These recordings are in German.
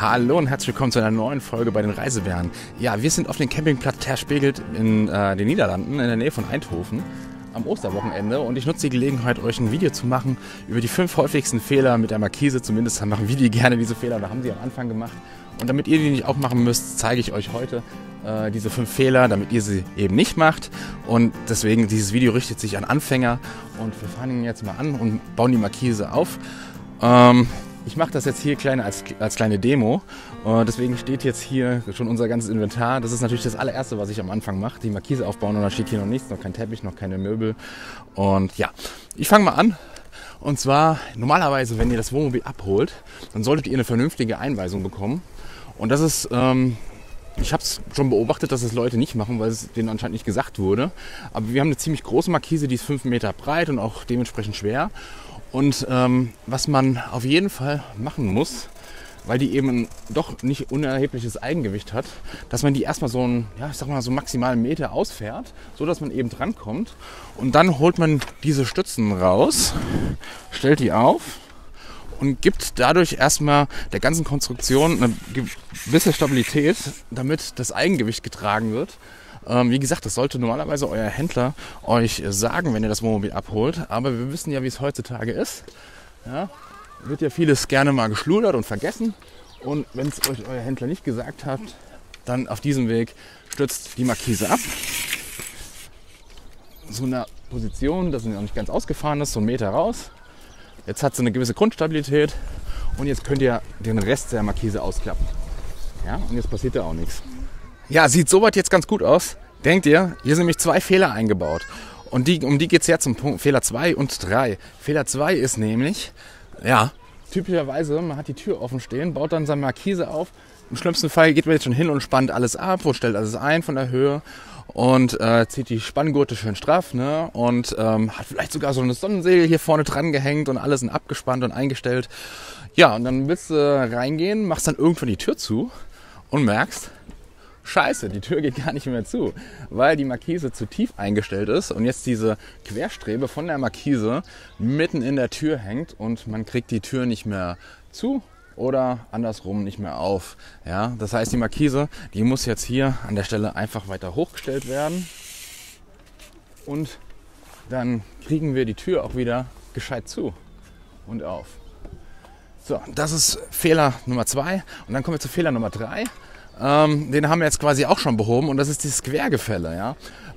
Hallo und herzlich willkommen zu einer neuen Folge bei den Reisebären. Ja, wir sind auf dem Campingplatz Terspegelt in den Niederlanden, in der Nähe von Eindhoven, am Osterwochenende. Und ich nutze die Gelegenheit, euch ein Video zu machen über die 5 häufigsten Fehler mit der Markise. Zumindest machen wir die gerne, diese Fehler, da haben sie am Anfang gemacht. Und damit ihr die nicht auch machen müsst, zeige ich euch heute diese 5 Fehler, damit ihr sie eben nicht macht. Und deswegen, dieses Video richtet sich an Anfänger. Und wir fahren ihn jetzt mal an und bauen die Markise auf. Ich mache das jetzt hier als kleine Demo. Deswegen steht jetzt hier schon unser ganzes Inventar. Das ist natürlich das allererste, was ich am Anfang mache. Die Markise aufbauen und da steht hier noch nichts, noch kein Teppich, noch keine Möbel. Und ja, ich fange mal an. Und zwar, normalerweise, wenn ihr das Wohnmobil abholt, dann solltet ihr eine vernünftige Einweisung bekommen. Und das ist, ich habe es schon beobachtet, dass es Leute nicht machen, weil es denen anscheinend nicht gesagt wurde. Aber wir haben eine ziemlich große Markise, die ist 5 Meter breit und auch dementsprechend schwer. Und was man auf jeden Fall machen muss, weil die eben doch nicht unerhebliches Eigengewicht hat, dass man die erstmal so einen, ja, ich sag mal so maximal 1 Meter ausfährt, so dass man eben drankommt. Und dann holt man diese Stützen raus, stellt die auf und gibt dadurch erstmal der ganzen Konstruktion eine gewisse Stabilität, damit das Eigengewicht getragen wird. Wie gesagt, das sollte normalerweise euer Händler euch sagen, wenn ihr das Wohnmobil abholt. Aber wir wissen ja, wie es heutzutage ist. Ja, wird ja vieles gerne mal geschludert und vergessen. Und wenn es euch euer Händler nicht gesagt hat, dann auf diesem Weg stützt die Markise ab. So eine Position, dass sie noch nicht ganz ausgefahren ist, so 1 Meter raus. Jetzt hat sie eine gewisse Grundstabilität. Und jetzt könnt ihr den Rest der Markise ausklappen. Ja, und jetzt passiert da auch nichts. Ja, sieht soweit jetzt ganz gut aus. Denkt ihr, hier sind nämlich 2 Fehler eingebaut. Und um die geht es jetzt zum Punkt Fehler 2 und 3. Fehler 2 ist nämlich, ja, typischerweise, man hat die Tür offen stehen, baut dann seine Markise auf. Im schlimmsten Fall geht man jetzt schon hin und spannt alles ab und stellt alles ein von der Höhe und zieht die Spanngurte schön straff, ne? Und hat vielleicht sogar so eine Sonnensegel hier vorne dran gehängt und alles sind abgespannt und eingestellt. Ja, und dann willst du reingehen, machst dann irgendwann die Tür zu und merkst, Scheiße, die Tür geht gar nicht mehr zu, weil die Markise zu tief eingestellt ist und jetzt diese Querstrebe von der Markise mitten in der Tür hängt und man kriegt die Tür nicht mehr zu oder andersrum nicht mehr auf. Ja, das heißt, die Markise, die muss jetzt hier an der Stelle einfach weiter hochgestellt werden und dann kriegen wir die Tür auch wieder gescheit zu und auf. So, das ist Fehler Nummer 2 und dann kommen wir zu Fehler Nummer 3. Den haben wir jetzt quasi auch schon behoben und das ist dieses Quergefälle, ja.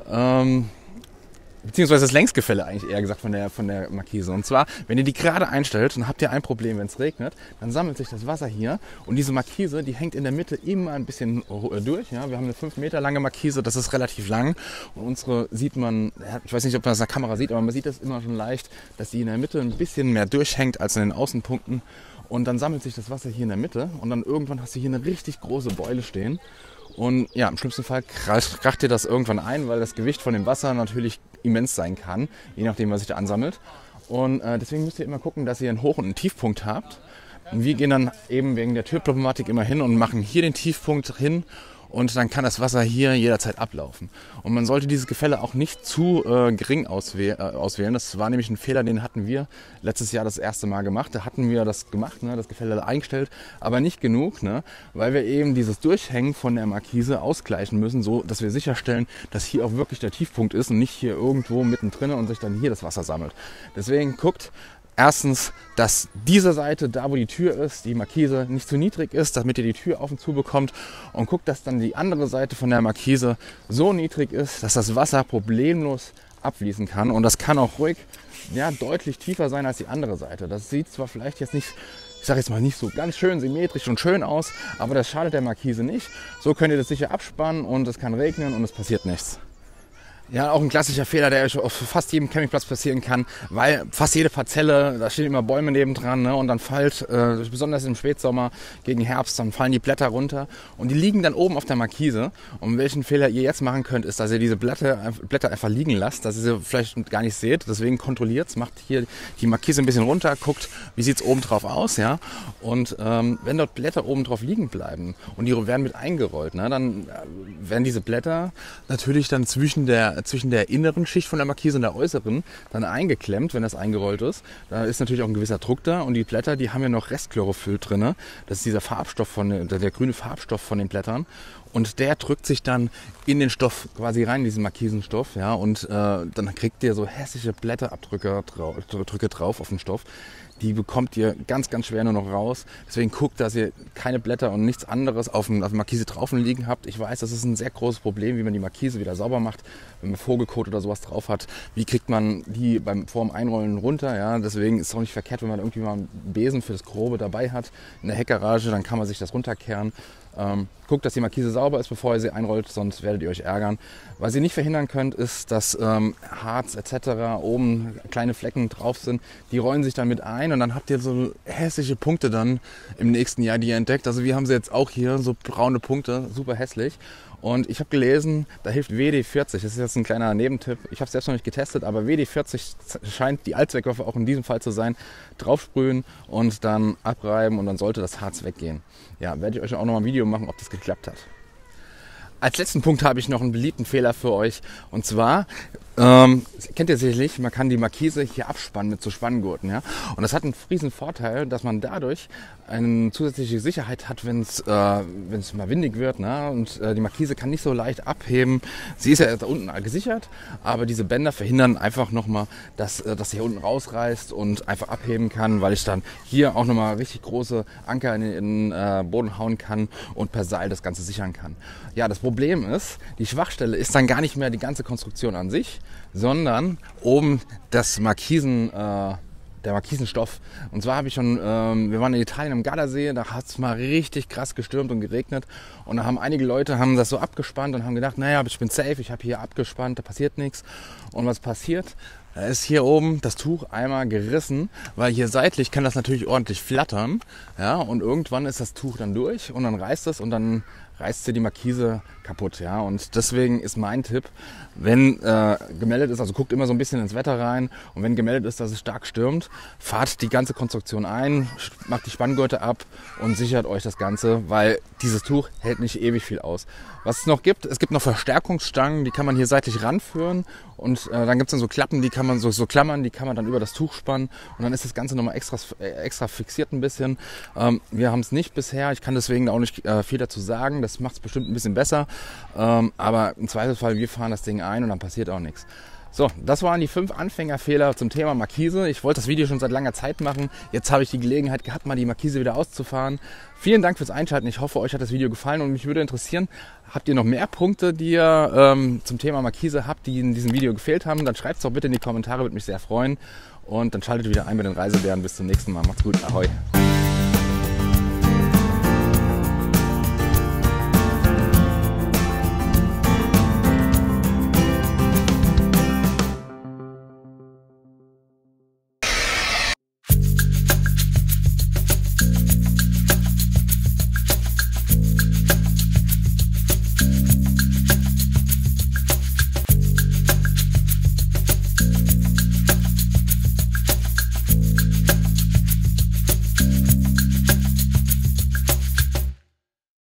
Beziehungsweise das Längsgefälle eigentlich eher gesagt von der Markise. Und zwar, wenn ihr die gerade einstellt, dann habt ihr ein Problem, wenn es regnet, dann sammelt sich das Wasser hier und diese Markise, die hängt in der Mitte immer ein bisschen durch. Ja. Wir haben eine 5 Meter lange Markise, das ist relativ lang und unsere sieht man, ich weiß nicht, ob man das in der Kamera sieht, aber man sieht das immer schon leicht, dass die in der Mitte ein bisschen mehr durchhängt als in den Außenpunkten. Und dann sammelt sich das Wasser hier in der Mitte und dann irgendwann hast du hier eine richtig große Beule stehen. Und ja, im schlimmsten Fall kracht dir das irgendwann ein, weil das Gewicht von dem Wasser natürlich immens sein kann, je nachdem, was sich da ansammelt. Und deswegen müsst ihr immer gucken, dass ihr einen Hoch- und einen Tiefpunkt habt. Und wir gehen dann eben wegen der Türproblematik immer hin und machen hier den Tiefpunkt hin. Und dann kann das Wasser hier jederzeit ablaufen. Und man sollte dieses Gefälle auch nicht zu gering auswählen. Das war nämlich ein Fehler, den hatten wir letztes Jahr das erste Mal gemacht. Da hatten wir das gemacht, ne, das Gefälle eingestellt, aber nicht genug, ne, weil wir eben dieses Durchhängen von der Markise ausgleichen müssen, so dass wir sicherstellen, dass hier auch wirklich der Tiefpunkt ist und nicht hier irgendwo mittendrin und sich dann hier das Wasser sammelt. Deswegen guckt, erstens, dass diese Seite, da wo die Tür ist, die Markise nicht zu niedrig ist, damit ihr die Tür auf und zu bekommt. Und guckt, dass dann die andere Seite von der Markise so niedrig ist, dass das Wasser problemlos abfließen kann. Und das kann auch ruhig, ja, deutlich tiefer sein als die andere Seite. Das sieht zwar vielleicht jetzt nicht, ich sage jetzt mal nicht so ganz schön symmetrisch und schön aus, aber das schadet der Markise nicht. So könnt ihr das sicher abspannen und es kann regnen und es passiert nichts. Ja, auch ein klassischer Fehler, der euch auf fast jedem Campingplatz passieren kann, weil fast jede Parzelle, da stehen immer Bäume nebendran, ne, und dann fällt, besonders im Spätsommer gegen Herbst, dann fallen die Blätter runter und die liegen dann oben auf der Markise. Und welchen Fehler ihr jetzt machen könnt, ist, dass ihr diese Blätter einfach liegen lasst, dass ihr sie vielleicht gar nicht seht. Deswegen kontrolliert's, macht hier die Markise ein bisschen runter, guckt, wie sieht's oben drauf aus, ja. Und wenn dort Blätter oben drauf liegen bleiben und die werden mit eingerollt, ne, dann werden diese Blätter natürlich dann zwischen der zwischen der inneren Schicht von der Markise und der äußeren dann eingeklemmt, wenn das eingerollt ist. Da ist natürlich auch ein gewisser Druck da und die Blätter, die haben ja noch Restchlorophyll drin. Das ist dieser Farbstoff der grüne Farbstoff von den Blättern. Und der drückt sich dann in den Stoff quasi rein, diesen Markisenstoff, ja, und dann kriegt ihr so hässliche Blätterabdrücke drauf auf den Stoff. Die bekommt ihr ganz, ganz schwer nur noch raus. Deswegen guckt, dass ihr keine Blätter und nichts anderes auf der Markise drauf liegen habt. Ich weiß, das ist ein sehr großes Problem, wie man die Markise wieder sauber macht, wenn man Vogelkot oder sowas drauf hat. Wie kriegt man die vorm Einrollen runter? Ja? Deswegen ist es auch nicht verkehrt, wenn man irgendwie mal einen Besen für das Grobe dabei hat in der Heckgarage, dann kann man sich das runterkehren. Guckt, dass die Markise sauber ist, bevor ihr sie einrollt, sonst werdet ihr euch ärgern. Was ihr nicht verhindern könnt, ist, dass Harz etc. oben kleine Flecken drauf sind. Die rollen sich dann mit ein und dann habt ihr so hässliche Punkte dann im nächsten Jahr, die ihr entdeckt. Also wir haben sie jetzt auch hier, so braune Punkte, super hässlich. Und ich habe gelesen, da hilft WD-40. Das ist jetzt ein kleiner Nebentipp. Ich habe es selbst noch nicht getestet, aber WD-40 scheint die Allzweckwaffe auch in diesem Fall zu sein. Draufsprühen und dann abreiben und dann sollte das Harz weggehen. Ja, werde ich euch auch noch mal ein Video machen, ob das geklappt hat. Als letzten Punkt habe ich noch einen beliebten Fehler für euch. Und zwar, kennt ihr sicherlich, man kann die Markise hier abspannen mit so Spanngurten. Ja? Und das hat einen riesen Vorteil, dass man dadurch eine zusätzliche Sicherheit hat, wenn es mal windig wird. Ne? Und die Markise kann nicht so leicht abheben. Sie ist ja da unten gesichert, aber diese Bänder verhindern einfach nochmal, dass sie hier unten rausreißt und einfach abheben kann, weil ich dann hier auch nochmal richtig große Anker in den Boden hauen kann und per Seil das Ganze sichern kann. Ja, das Problem ist, die Schwachstelle ist dann gar nicht mehr die ganze Konstruktion an sich, sondern oben der Markisenstoff. Und zwar habe ich schon, wir waren in Italien am Gardasee, da hat es mal richtig krass gestürmt und geregnet. Und da haben einige Leute das so abgespannt und haben gedacht, naja, ich bin safe, ich habe hier abgespannt, da passiert nichts. Und was passiert? Da ist hier oben das Tuch einmal gerissen, weil hier seitlich kann das natürlich ordentlich flattern. Ja, und irgendwann ist das Tuch dann durch und dann reißt es und dann reißt sie die Markise kaputt. Ja, und deswegen ist mein Tipp, wenn gemeldet ist, also guckt immer so ein bisschen ins Wetter rein und wenn gemeldet ist, dass es stark stürmt, fahrt die ganze Konstruktion ein, macht die Spanngurte ab und sichert euch das Ganze, weil dieses Tuch hält nicht ewig viel aus. Was es noch gibt, es gibt noch Verstärkungsstangen, die kann man hier seitlich ranführen und dann gibt es dann so Klappen, die kann man so Klammern, die kann man dann über das Tuch spannen und dann ist das Ganze nochmal extra fixiert ein bisschen. Wir haben es nicht bisher, ich kann deswegen auch nicht viel dazu sagen, das macht es bestimmt ein bisschen besser, aber im Zweifelsfall, wir fahren das Ding ein und dann passiert auch nichts. So, das waren die 5 Anfängerfehler zum Thema Markise. Ich wollte das Video schon seit langer Zeit machen. Jetzt habe ich die Gelegenheit gehabt, mal die Markise wieder auszufahren. Vielen Dank fürs Einschalten. Ich hoffe, euch hat das Video gefallen und mich würde interessieren, habt ihr noch mehr Punkte, die ihr zum Thema Markise habt, die in diesem Video gefehlt haben? Dann schreibt es doch bitte in die Kommentare, würde mich sehr freuen. Und dann schaltet wieder ein bei den Reisebären. Bis zum nächsten Mal. Macht's gut. Ahoi.